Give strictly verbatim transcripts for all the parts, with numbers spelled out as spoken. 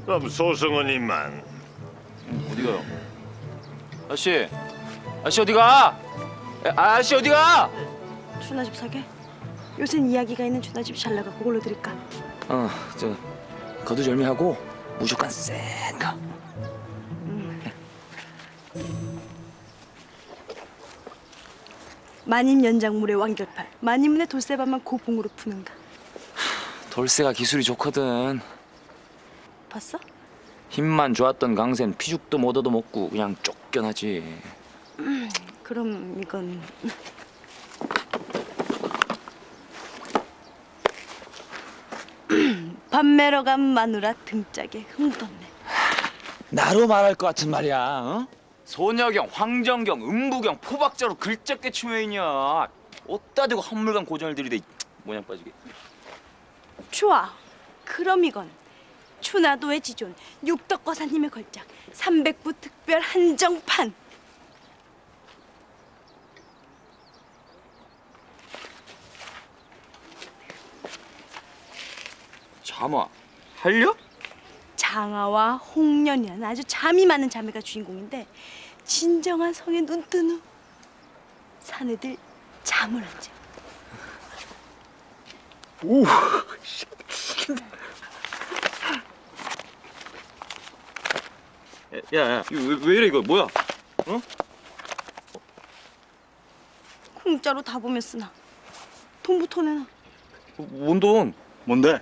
그럼 소승은 이만. 음, 어디 가요? 아저씨, 아저씨 어디 가? 에, 아저씨 어디 가? 추나집 사게? 요샌 이야기가 있는 추나집 잘 나가 그걸로 드릴까? 어, 저 거두절미하고 무조건 센 거. 마님 연장물의 완결판, 마님문의 돌쇠밥만 고봉으로 푸는가? 돌쇠가 기술이 좋거든. 봤어? 힘만 좋았던 강세는 피죽도 못 얻어먹고 그냥 쫓겨나지. 음, 그럼 이건 밥 매러 간 마누라 등짝에 흠 묻었네. 나로 말할 것 같은 말이야. 어? 소녀경, 황정경, 음부경, 포박자로 글쩍게 추메이냐. 어디다 대고 한물간 고전을 들이대. 모양 빠지게. 좋아. 그럼 이건 추나도의 지존 육덕거사님의 걸작 삼백 부 특별 한정판. 자마, 할려? 장아와 홍련이라는 아주 잠이 많은 자매가 주인공인데 진정한 성에 눈 뜬 후 사내들 잠을 안 자. 오, 야, 야, 이거 왜, 왜 이래 이거 뭐야? 어? 공짜로 다 보면 쓰나. 돈부터 내놔. 뭔 돈? 뭔데?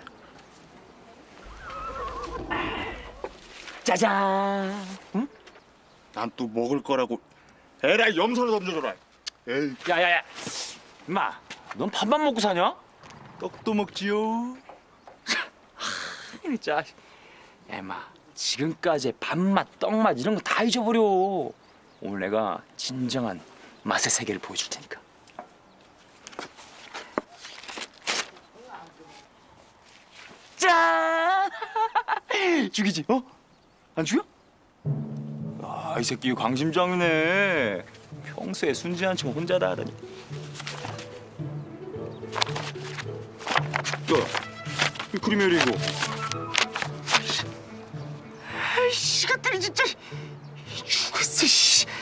짜잔. 응? 난 또 먹을 거라고. 에라이 염소를 던져줘라. 에이. 야야야, 임마, 넌 밥만 먹고 사냐? 떡도 먹지요. 진짜. 야, 임마, 지금까지의 밥맛, 떡맛 이런 거 다 잊어버려. 오늘 내가 진정한 맛의 세계를 보여줄 테니까. 짠! 죽이지? 어? 안 죽여? 아, 이 새끼 이거 강심장이네. 평소에 순진한 척 혼자 다 하다니. 야, 이 그림이 이거. 아이씨, 이것들이 진짜 죽었어, 씨.